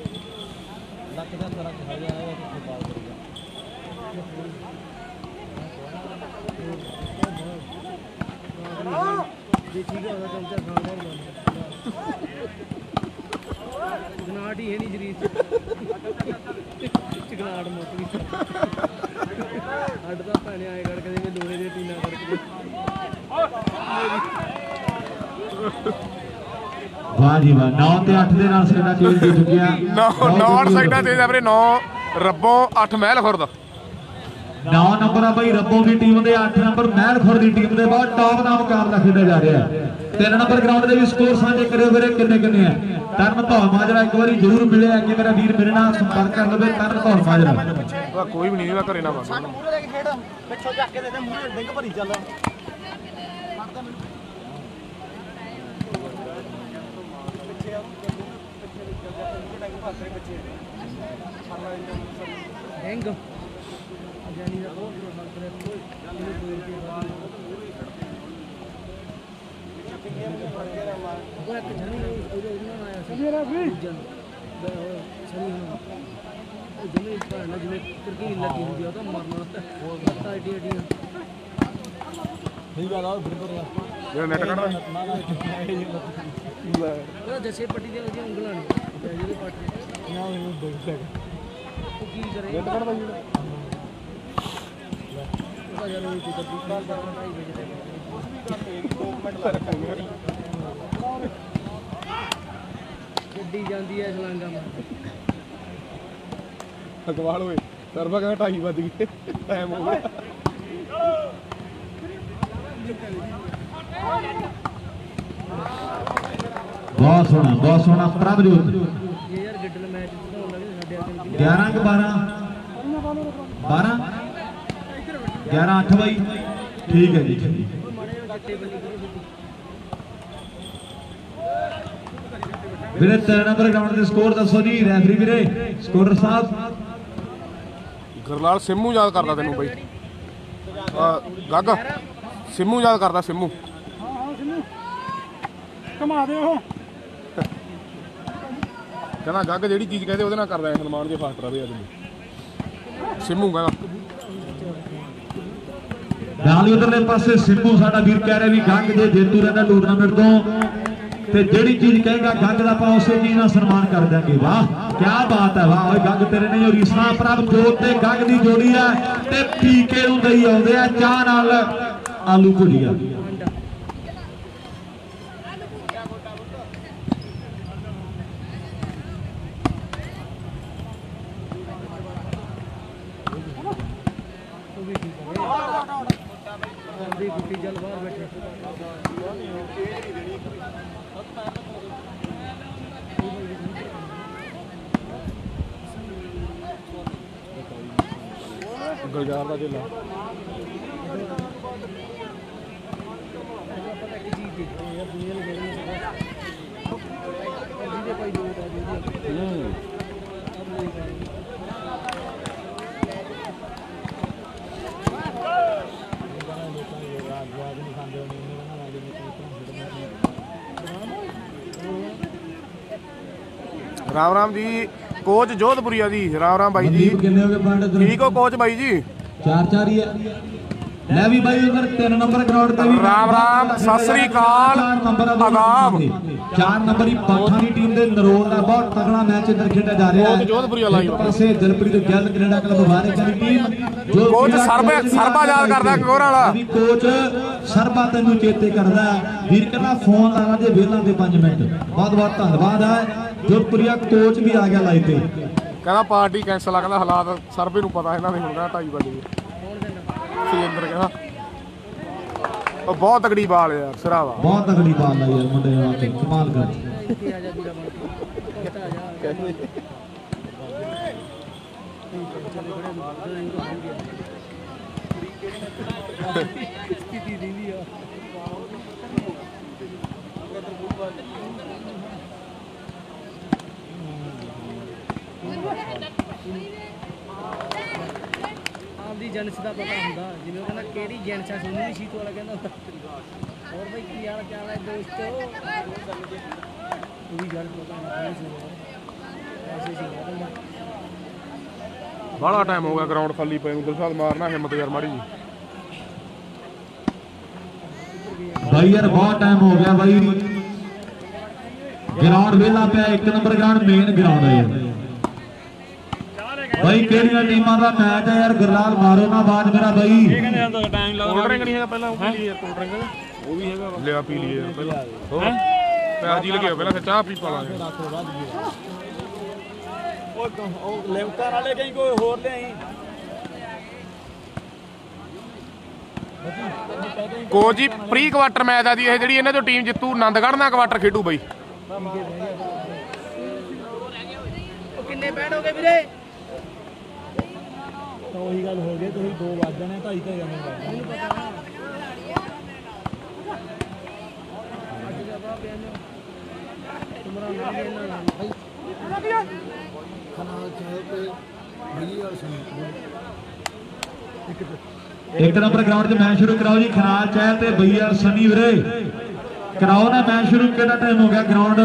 चिकनाहट ही है नहीं शरीर चिकनाहट मुक गई हट तो भैने आए कड़कदे में लोहे दे टीना कड़कदे।
वाह जी वाह 9 ਤੇ 8 ਦੇ ਨਾਲ ਸਾਡਾ ਚੇਂਜ ਦੇ ਚੁੱਕਿਆ।
9 ਸਾਈਡਾਂ ਤੇ ਵੀਰੇ 9 ਰੱਬੋਂ 8 ਮਹਿਲ ਖੁਰਦ।
9 ਨੰਬਰ ਆ ਬਈ ਰੱਬੋਂ ਦੀ ਟੀਮ ਦੇ 8 ਨੰਬਰ ਮਹਿਲ ਖੁਰ ਦੀ ਟੀਮ ਦੇ ਬਹੁਤ ਟੌਪ ਦਾ ਮੁਕਾਬਲਾ ਖੇਡਿਆ ਜਾ ਰਿਹਾ ਹੈ। 3 ਨੰਬਰ ਗਰਾਊਂਡ ਦੇ ਵੀ ਸਕੋਰ ਸਾਂਝੇ ਕਰਿਓ ਵੀਰੇ ਕਿੰਨੇ ਕਿੰਨੇ ਆ। ਤਰਨ ਧੌਲ ਮਾਜਰਾ ਇੱਕ ਵਾਰੀ ਜ਼ਰੂਰ ਮਿਲਿਆ ਕਿ ਮੇਰਾ ਵੀਰ ਮੇਰੇ ਨਾਲ ਸੰਪਰਕ ਕਰ ਲਵੇ। ਤਰਨ ਧੌਲ ਮਾਜਰਾ
ਕੋਈ ਵੀ ਨਹੀਂ ਇਹਦਾ ਘਰੇ ਨਾ ਬਸ
ਮੂਹਰੇ ਦੇ ਕੇ ਖੇਡ ਪਿੱਛੋਂ ਚੱਕ ਕੇ ਦੇ ਦੇ ਮੂਹਰੇ ਡਿੰਗ ਭਰੀ ਚੱਲ। ਡਿੰਗ ਜਾਨੀ ਦਾ ਬਹੁਤ ਬੜਾ ਫਰਕ ਹੈ। ਕੋਈ ਉਹ ਇੱਕ ਜਣੀ ਉਹਦੇ ਉਹਨਾਂ ਆਇਆ ਸੀ ਮੇਰਾ ਵੀ ਸਨੀ ਉਹ ਜਿਵੇਂ ਭਾਣਾ ਜਿਵੇਂ ਤਰਕੀ ਲੱਗੀ ਹੁੰਦੀ ਆ ਤਾਂ ਮਰਨਾ ਤਾਂ ਐਡੀ ਐਡੀ ਠੀਕ ਆ ਲਾ ਬਿਲਕੁਲ
ਜਿਹੜਾ ਨੈਟ ਕੱਢਦਾ
ਉਹ ਜੱਸੇ ਪੱਟੀ ਦੀਆਂ ਉਹਦੀਆਂ ਉਂਗਲਾਂ ਨੇ ਜਿਹੜੇ ਪੱਟ ਨਾ ਉਹ ਦੇਖ ਉਹ ਕੀ ਕਰੇ ਨੈਟ ਕੱਢਦਾ ਜੀ ਉਹਦਾ ਯਾਰ ਉਹ ਕੋਈ ਤੱਕੀ ਬਾਲ ਕਰਨਾ ਹੀ ਵੇਚ ਦੇ 2 ਮਿੰਟ ਦਾ ਰੱਖਾਂਗੇ। ਗੱਡੀ ਜਾਂਦੀ ਹੈ ਛਲਾਂਗਾ ਮਾਰ
ਅਕਵਾਲ ਹੋਏ ਸਰਵਾ ਕਹਿੰਦਾ 2:30 ਵੱਜ ਗਏ ਟਾਈਮ ਹੋ ਗਿਆ।
ਬਹੁਤ ਸੋਹਣਾ ਪ੍ਰਭਜੋਤ।
ਇਹ ਯਾਰ ਗੱਡਲ ਮੈਚ ਹੋਣ ਲੱਗੇ ਸਾਡੇ ਆਖਰ
11 ਕਿ 12 12 11 8 ਬਾਈ ਠੀਕ ਹੈ ਜੀ।
ਮਾੜੇ ਜੱਟੇ ਬੰਨੀ ਕਰੋ
ਵੀਰੇ 3 ਨੰਬਰ ਗਰਾਊਂਡ ਦੇ ਸਕੋਰ ਦੱਸੋ ਜੀ ਰੈਫਰੀ ਵੀਰੇ ਸਕੋਰਰ ਸਾਹਿਬ।
ਗੁਰਲਾਲ ਸਿੰਮੂ ਯਾਦ ਕਰਦਾ ਤੈਨੂੰ ਬਾਈ। ਗੱਗ ਸਿੰਮੂ ਯਾਦ ਕਰਦਾ ਸਿੰਮੂ।
ਹਾਂ ਸਿੰਮੂ ਕਮਾ ਦੇ ਉਹ
ਕਹਿੰਦਾ ਗੱਗ ਜਿਹੜੀ ਚੀਜ਼ ਕਹਿੰਦੇ ਉਹਦੇ ਨਾਲ ਕਰਦਾ ਸਲਮਾਨ ਜੇ ਫਾਸਟ ਰਵੇ ਅੱਜ ਸਿੰਮੂ ਕਹਿੰਦਾ।
ਨਾਲ ਹੀ ਉਧਰਲੇ ਪਾਸੇ ਸਿੰਮੂ ਸਾਡਾ ਵੀਰ ਕਹਿ ਰਿਹਾ ਵੀ ਗੱਗ ਜੇ ਜੇਤੂ ਰਹਿੰਦਾ ਟੂਰਨਾਮੈਂਟ ਤੋਂ ਤੇ ਜਿਹੜੀ ਚੀਜ਼ ਕਹੇਗਾ ਗੱਗ ਦਾ ਆਪਾਂ ਉਸੇ ਚੀਜ਼ ਨਾਲ ਸਨਮਾਨ ਕਰ ਦਿਆਂਗੇ। ਵਾਹ ਕੀ ਬਾਤ ਹੈ ਵਾਹ ਓਏ ਗੱਗ ਤੇਰੇ ਨੇ ਰੀਸਾਂ ਪ੍ਰਭਜੋਤ ਤੇ ਗੱਗ ਦੀ ਜੋੜੀ ਹੈ ਤੇ ਪੀਕੇ ਨੂੰ ਦਈ ਆਉਂਦੇ ਆ ਚਾਹ ਨਾਲ ਆਲੂ ਭੁਜੀਆ।
ਗੁੱਟੀ ਜਲ ਬਾਹਰ ਬੈਠੇ
ਗੁਲਜ਼ਾਰ ਦਾ ਢਿੱਲਾ
ਇੱਕ ਚੀਜ਼ ਦੇਖੋ ਯਾਰ ਦੁਨੀਆ ਨੂੰ ਦੇਖਣੀ ਜਿਹਦੇ ਕੋਈ ਲੋਟ ਆ ਜਿਹਦੀ
राम राम जी कोच जोधपुरिया जी। राम राम भाई जी
कितने हो गए पॉइंट?
ठीक हो कोच भाई जी?
4-4 ही है ਲੈ ਵੀ ਬਾਈ ਉਧਰ 3 ਨੰਬਰ ਗਰਾਊਂਡ ਤੇ ਵੀ
ਰਾਮ ਰਾਮ, ਸਤਿ ਸ੍ਰੀ ਅਕਾਲ, ਆਦਾਬ।
4 ਨੰਬਰੀ ਬਾਠਾਂ ਦੀ ਟੀਮ ਦੇ ਨਰੋਲ ਦਾ ਬਹੁਤ ਤਗੜਾ ਮੈਚ ਇੱਧਰ ਖੇਡਿਆ ਜਾ ਰਿਹਾ ਹੈ। ਇੱਕ ਪਾਸੇ ਦਿਲਪ੍ਰੀਤ ਗਿੱਲ ਕੈਨੇਡਾ ਕਲੱਬ ਵਾਰਿਕਾ ਦੀ ਟੀਮ ਜੋ
ਕੋਚ ਸਰਬਾ ਯਾਦ ਕਰਦਾ ਗੋਰ ਵਾਲਾ
ਵੀ ਕੋਚ ਸਰਬਾ ਤੈਨੂੰ ਚੇਤੇ ਕਰਦਾ ਵੀਰ ਕਹਿੰਦਾ ਫੋਨ ਲਾਣਾ ਜੇ ਵੇਲਾਂ ਦੇ 5 ਮਿੰਟ। ਬਹੁਤ ਬਹੁਤ ਧੰਨਵਾਦ ਹੈ ਜੋਧਪੁਰੀਆ ਕੋਚ ਵੀ ਆ ਗਿਆ ਲਾਈਵ ਤੇ।
ਕਹਿੰਦਾ ਪਾਰਟੀ ਕੈਂਸਲ ਆ, ਕਹਿੰਦਾ ਹਾਲਾਤ ਸਰਬੇ ਨੂੰ ਪਤਾ ਇਹਨਾਂ ਦੇ ਹੁਣ ਕਹਿੰਦਾ 2:30 ਵਜੇ ਸੁਰਿੰਦਰ ਕਹਿੰਦਾ ਉਹ ਬਹੁਤ ਤਗੜੀ ਬਾਲ ਯਾਰ ਸਿਰਾਵਾ
ਬਹੁਤ ਤਗੜੀ ਬਾਲ ਆ ਯਾਰ ਮੁੰਡੇ ਨਾਲ ਤੇ ਕਮਾਲ ਕਰ।
ਆਪਦੀ ਜਨਸ ਦਾ ਪਤਾ ਹੁੰਦਾ, ਜਿਵੇਂ ਉਹ ਕਹਿੰਦਾ ਕਿਹੜੀ ਜਨਸ ਆ ਸੋਨੀ ਦੀ ਸ਼ੀਟ ਵਾਲਾ ਕਹਿੰਦਾ ਹੋਰ ਬਈ ਕੀ ਹਾਲ ਚਾਲ ਹੈ ਦੋਸਤੋ, ਉਹ ਵੀ ਗੱਲ ਪਤਾ ਨਹੀਂ ਐਸੇ ਸੀ।
ਬਾਹਲਾ ਟਾਈਮ ਹੋ ਗਿਆ ਗਰਾਊਂਡ ਖਾਲੀ ਪਏ ਨੂੰ, ਦਿਲਸ਼ਾਦ ਮਾਰਨਾ ਹਿੰਮਤ ਯਾਰ ਮਾੜੀ ਜੀ
ਬਾਈ ਯਾਰ ਬਹੁਤ ਟਾਈਮ ਹੋ ਗਿਆ ਬਾਈ, ਗਰਾਊਂਡ ਵਿਹਲਾ ਪਿਆ। 1 ਨੰਬਰ ਗਰਾਊਂਡ ਮੇਨ ਗਰਾਊਂਡ ਹੈ ਯਾਰ ਬਾਈ। ਕਿਹੜੀਆਂ ਟੀਮਾਂ ਦਾ ਮੈਚ ਹੈ ਯਾਰ? ਗੁਰਲਾਲ ਮਾਰੋ ਨਾ ਆਵਾਜ਼ ਮੇਰਾ ਬਾਈ।
ਕੋਲਡ ਡਰਿੰਕ ਨਹੀਂ ਹੈਗਾ ਪਹਿਲਾਂ, ਉਹ ਪੀ ਲਈ ਯਾਰ ਕੋਲਡ ਡਰਿੰਕ, ਉਹ ਵੀ ਹੈਗਾ ਲਿਆ ਪੀ ਲਈ ਯਾਰ ਪਹਿਲਾਂ। ਹੋਰ ਪਿਆਜ ਹੀ ਲੱਗਿਆ ਪਹਿਲਾਂ, ਫਿਰ ਚਾਹ ਪੀ ਪਾ ਲਾਂਗੇ।
ਉਹ ਲਿਮਕਾ ਨਾਲੇ ਕਹੀਂ ਕੋਈ ਹੋਰ ਲਿਆਈ।
ਕੋਚ ਜੀ ਪ੍ਰੀ ਕੁਆਟਰ ਮੈਚ ਆ ਜੀ ਇਹ, ਜਿਹੜੀ ਇਹਨਾਂ ਚੋਂ ਟੀਮ ਜਿੱਤੂ ਆਨੰਦਗੜ੍ਹ ਨਾਲ ਕੁਆਟਰ ਖੇਡੂ ਬਈ।
ਉਹ ਕਿੰਨੇ ਬੈਠ ਹੋ ਗਏ ਵੀਰੇ?
ਤਾਂ ਉਹੀ ਗੱਲ ਹੋ ਗਈ, ਤੁਸੀਂ 2 ਵੱਜ ਜਾਣੇ 2:30 ਜਾਣੇ
ਮੈਨੂੰ ਪਤਾ ਨਾ ਅੱਜ ਦਾ ਬਾਬਾ ਬਿਆਨ ਤੁਮਰਾ ਨਾਮ ਇਹਨਾਂ ਨਾਮ ਭਾਈ ਖਨਾਲ ਚਾਹ ਤੇ ਬਲੀ ਵਾਲ ਸੁਣੀ
1 ਨੰਬਰ ਗਰਾਊਂਡ 'ਚ ਮੈਚ ਸ਼ੁਰੂ ਕਰਾਓ ਜੀ। ਖਨਾਲ ਚਹਿਲ ਤੇ ਬਈਆਰ ਸਨੀ ਵੀਰੇ ਕਰਾਓ ਨਾ ਮੈਚ ਸ਼ੁਰੂ। ਕਿਹੜਾ ਟਾਈਮ ਹੋ ਗਿਆ? ਗਰਾਊਂਡ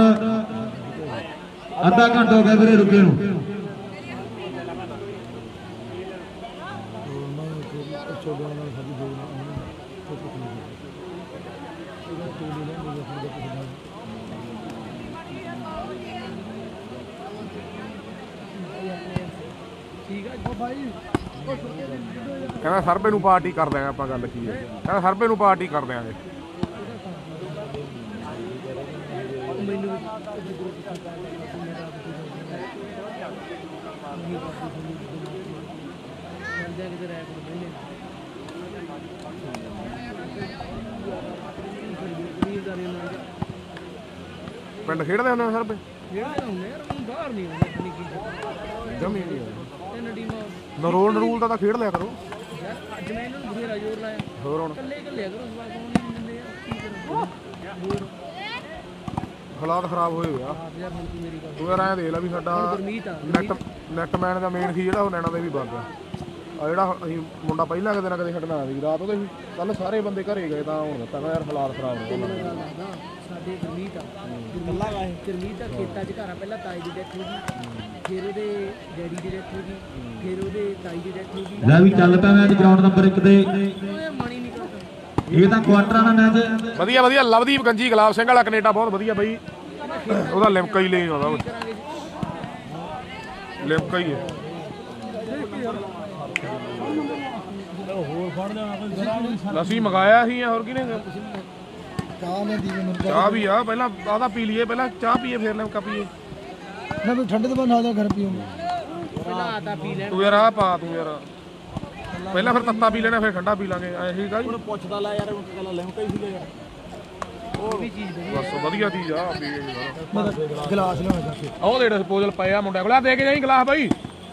ਅੱਧਾ ਘੰਟਾ ਹੋ ਗਿਆ ਵੀਰੇ ਰੁਕੇ ਨੂੰ।
ਠੀਕ ਆ ਜੀ ਭਾਈ।
ਕਹਿੰਦਾ ਸਰਬੇ ਨੂੰ ਪਾਰਟੀ ਕਰ ਦਿਆਂਗੇ ਆਪਾਂ। ਗੱਲ ਕੀ ਹੈ? ਕਹਿੰਦਾ ਸਰਬੇ ਨੂੰ ਪਾਰਟੀ ਕਰ ਦਿਆਂਗੇ।
ਮੈਨੂੰ ਕਿਤੇ ਰਹਿ ਕੋਲ ਬੈਠੇ
ਪਿੰਡ ਖੇਡਦੇ ਹੁੰਦੇ ਸਰਬੇ
ਖੇਡਦੇ ਹੁੰਦੇ ਯਾਰ, ਹੁਣ ਬਾਹਰ ਨਹੀਂ ਆਉਂਦੇ ਆਪਣੀ ਕੀ
ਜਮੀ ਨਹੀਂ।
3 ਟੀਮਾਂ
ਨਰੋਲ ਤਾਂ ਖੇਡ ਲਿਆ ਕਰੋ
ਯਾਰ। ਅੱਜ ਮੈਂ ਇਹਨਾਂ ਨੂੰ ਬਥੇਰਾ ਜ਼ੋਰ ਲਾਇਆ,
ਹੋਰ ਹੁਣ
ਇਕੱਲੇ ਇਕੱਲੇ ਕਰੋ ਸਵਾਲ ਕੌਣ ਨਹੀਂ ਦਿੰਦੇ ਯਾਰ, ਕੀ ਕਰਾਂ ਹੋਰ
ਹਾਲਾਤ ਖਰਾਬ ਹੋਏ ਹੋਏ ਆ
ਯਾਰ। ਹੁਣ ਤੂੰ ਮੇਰੀ ਗੱਲ
ਤੂੰ ਯਾਰ ਐਂ ਦੇਖ ਲੈ ਵੀ ਸਾਡਾ
ਗੁਰਮੀਤ ਆ
ਨੈਟਮੈਨ ਦਾ ਮੇਨ ਸੀ ਜਿਹੜਾ ਉਹ ਨੈਣਾ ਦੇ ਵੀ ਵਗ ਗਿਆ ਆ। ਜਿਹੜਾ ਅਸੀਂ ਮੁੰਡਾ ਪਹਿਲਾਂ ਕਦੇ ਨਾ ਕਦੇ ਛੱਡਣਾ ਸੀ ਰਾਤ ਉਹਦੇ ਸੀ, ਕੱਲ ਸਾਰੇ ਬੰਦੇ ਘਰੇ ਗਏ ਤਾਂ ਹੁਣ ਦਿੱਤਾ ਯਾਰ ਹਾਲਾਤ ਖਰਾਬ ਹੋ ਗਏ।
ਲੱਗਦਾ ਸਾਡੇ ਗੁਰਮੀਤ ਆ ਗੱਲਾਂ ਵਾ ਇਹ। ਗੁਰਮੀਤ ਦਾ ਖੇਤਾਂ 'ਚ ਘਰ ਆ, ਪਹਿਲਾਂ ਤਾਈ ਦੀ ਡੈਥ ਹੋ ਗਈ, ਫਿਰ ਉਹਦੇ ਡੈਡੀ ਦੀ ਡੈਥ ਹੋ ਗਈ, ਫਿਰ ਉਹਦੇ ਤਾਈ ਦੀ ਡੈਥ ਹੋ ਗਈ।
ਲੈ ਵੀ ਚੱਲ ਪਿਆ ਮੈਚ ਗਰਾਊਂਡ ਨੰਬਰ 1 ਤੇ।
ਓਏ ਮਣੀ ਨਹੀਂ ਕਰਦਾ
ਇਹ ਤਾਂ ਕੁਆਟਰਾਂ ਦਾ ਮੈਚ।
ਵਧੀਆ ਵਧੀਆ ਲਵਦੀਪ ਗੰਜੀ ਗੁਲਾਬ ਸਿੰਘ ਵਾਲਾ ਕੈਨੇਡਾ ਬਹੁਤ ਵਧੀਆ ਬਈ। ਉਹਦਾ ਲਿਮਕਾ ਹੀ ਲੈ ਆਉਂਦਾ, ਲਿਮਕਾ ਹੀ ਹੈ।
ਹੋਰ ਫੜ ਜਾਣਾ ਕੋਈ
ਅਸੀਂ ਮੰਗਾਇਆ ਸੀ ਹੋਰ ਕਿਹਨੇ?
ਚਾਹ ਨੇ ਦੀਵੇ
ਚਾਹ ਵੀ ਆ, ਪਹਿਲਾਂ ਆਦਾ ਪੀ ਲਈਏ, ਪਹਿਲਾਂ ਚਾਹ ਪੀਏ ਫਿਰ ਲਿਮਕਾ ਪੀਏ।
ਨਾ ਤੂੰ ਠੰਡੇ ਤੋਂ ਬਾਅਦ ਨਾਲ ਘਰ ਪੀਉਂਗੇ।
ਪਹਿਲਾਂ ਆਤਾ ਪੀ ਲੈਣ।
ਤੂੰ ਯਾਰ ਆ ਪਾ, ਤੂੰ ਯਾਰ ਪਹਿਲਾਂ ਫਿਰ ਤੱਤਾ ਪੀ ਲੈਣਾ ਫਿਰ ਠੰਡਾ ਪੀ ਲਾਂਗੇ। ਇਹੀ ਗੱਲ
ਉਹਨੂੰ ਪੁੱਛਦਾ ਲੈ ਯਾਰ, ਉਹ ਕਹਿੰਦਾ ਲਿਮਕਾ ਹੀ ਸੀਗਾ ਯਾਰ।
ਉਹ ਵੀ ਚੀਜ਼ ਵਧੀਆ
ਬਸ ਵਧੀਆ ਚੀਜ਼ ਆ ਪੀ
ਗਲਾਸ ਲਿਆ ਜਾ ਕੇ।
ਉਹ ਦੇ ਡਿਸਪੋਜ਼ਲ ਪਏ ਆ ਮੁੰਡਿਆਂ ਕੋਲ, ਆ ਦੇ ਕੇ ਜਾਈ ਗਲਾਸ ਬਾਈ।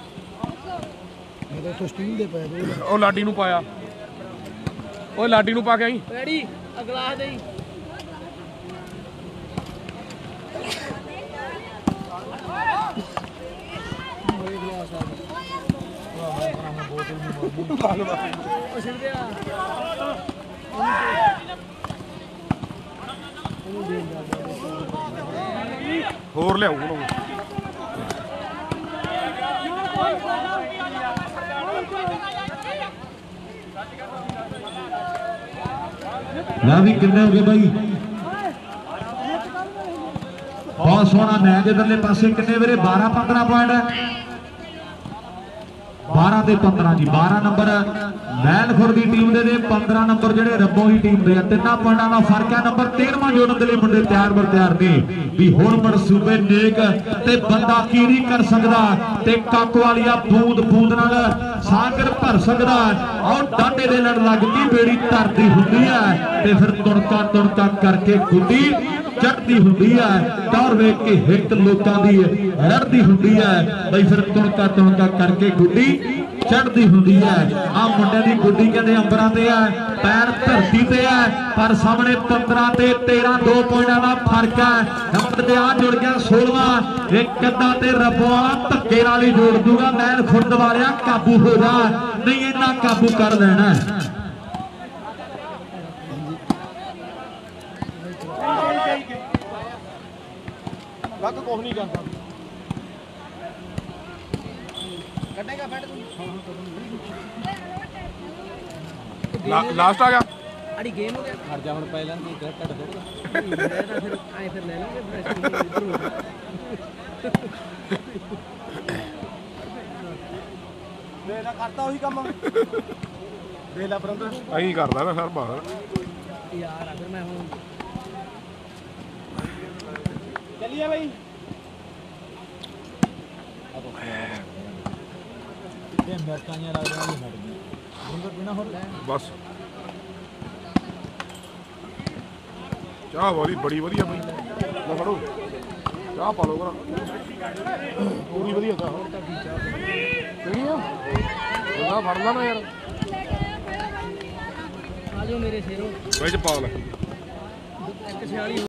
ਮੇਰੇ ਤੋਂ ਸਟੀਲ ਦੇ ਪਏ ਦੋ।
ਉਹ ਲਾਡੀ ਨੂੰ ਪਾਇਆ, ਉਹ ਲਾਡੀ ਨੂੰ ਪਾ ਕੇ ਆਈ।
ਰੈਡੀ ਅਗਲਾ ਦੇ
ਹੋਰ ਲਿਆਉ ਉਹਨੂੰ।
ਲੈ ਵੀ ਕਿੰਨੇ ਹੋ ਗਏ ਬਾਈ? ਬਹੁਤ ਸੋਹਣਾ ਮੈਚ ਇਧਰਲੇ ਪਾਸੇ। ਕਿੰਨੇ ਵੀਰੇ? 12-15 ਪੁਆਇੰਟ ਹੈ। 12 ਤੇ 15 ਜੀ। 12 ਨੰਬਰ ਮਹਿਲਖੁਰ ਦੀ ਟੀਮ ਦੇ 15 ਨੰਬਰ ਜਿਹੜੇ ਰੱਬੋਂ ਦੀ ਟੀਮ ਦੇ ਆ। 3 ਪੁਆਇੰਟਾਂ ਦਾ ਫਰਕ ਹੈ। ਨੰਬਰ 13ਵਾਂ ਜੋੜਨ ਦੇ ਲਈ ਮੁੰਡੇ ਤਿਆਰ ਨੇ ਵੀ ਹੁਣ ਮਨਸੂਬੇ ਨੇਕ ਤੇ ਬੰਦਾ ਕੀ ਨਹੀਂ ਕਰ ਸਕਦਾ ਤੇ ਕਾਕਵਾਲੀਆ ਬੂੰਦ ਬੂੰਦ ਨਾਲ ਸਾਗਰ ਭਰ ਸਕਦਾ। ਔਰ ਡਾਂਡੇ ਦੇ ਲੜ ਲੱਗ ਕੇ ਬੇੜੀ ਧਰਦੀ ਹੁੰਦੀ ਹੈ ਤੇ ਫਿਰ ਤੁਣਕਾ ਕਰਕੇ ਗੁੱਡੀ ਚੜਦੀ ਹੁੰਦੀ ਹੈ। ਦੌਰ ਵੇਖ ਕੇ ਹਿੱਕ ਲੋਕਾਂ ਦੀ ਲੜਦੀ ਹੁੰਦੀ ਹੈ ਬਈ ਫਿਰ ਤੁਣਕਾ ਕਰਕੇ ਗੁੱਡੀ ਚੜਦੀ ਹੁੰਦੀ ਹੈ। ਆ ਮੁੰਡਿਆਂ ਦੀ ਗੁੱਡੀ ਕਹਿੰਦੇ ਅੰਬਰਾਂ ਤੇ ਹੈ, ਪੈਰ ਧਰਤੀ ਤੇ ਹੈ, ਪਰ ਸਾਹਮਣੇ 15 ਤੇ 13 2 ਪੁਆਇੰਟਾਂ ਦਾ ਫਰਕ ਹੈ। ਨੰਬਰ ਤੇ ਆ ਜੁੜ ਗਿਆ 16ਵਾਂ। ਇੱਕ ਅੱਧਾ ਤੇ ਰੱਬੋਂ ਵਾਲਾ ਧੱਕੇ ਨਾਲ ਹੀ ਜੋੜ ਦੂਗਾ। ਮੈਨ ਖੁਰਦ ਵਾਲਿਆ ਕਾਬੂ ਹੋ ਜਾ, ਨਹੀਂ ਇਹਨਾਂ ਕਾਬੂ ਕਰ ਲੈਣਾ।
ਲੱਗ ਕੁਝ ਨਹੀਂ ਕਰਦਾ।
ਕੱਢੇਗਾ ਫੈਟ ਤੂੰ
ਲਾਸਟ ਆ ਗਿਆ।
ਅੜੀ ਗੇਮ ਹੋ ਗਿਆ।
ਹਟ ਜਾ ਹੁਣ ਪਹਿਲਾਂ ਕੀ ਕਰ ਕੱਢ ਦੋ।
ਮੈਂ ਤਾਂ ਫਿਰ ਆਏ ਫਿਰ ਲੈ ਲਾਂਗੇ ਫਿਰ
ਦੇਲਾ ਕਰਤਾ ਉਹੀ ਕੰਮ। ਦੇਲਾ ਪਰੰਦਰ
ਅਹੀਂ ਕਰਦਾ ਨਾ ਸਰ ਬਾਹਰ।
ਯਾਰ ਅਗਰ ਮੈਂ ਹੁਣ
ਚੱਲੀਏ ਬਈ। ਇਹ ਮਿਰਚਾਂ ਲੱਗ ਰਹੀਆਂ ਨੇ ਹਟ ਗਈ। ਬੰਦਰ ਬਿਨਾ ਹੋਰ ਲੈ
ਬਸ ਚਾਹ ਵਾਲੀ ਬੜੀ ਵਧੀਆ ਬਈ। ਲੈ ਫੜੋ ਚਾਹ ਪਾ ਲਓ ਕਰਾ। ਪੂਰੀ ਵਧੀਆ ਚਾਹ। ਹੋਰ ਤਾਂ ਕੀ ਚਾਹ ਕਿਹੜੀ ਆ? ਉਹਦਾ ਫੜ ਲਾ ਨਾ ਯਾਰ।
ਆ ਜਾਓ ਮੇਰੇ ਸ਼ੇਰੋ।
ਵਿੱਚ ਪਾ ਲੈ।
ਇੱਕ 46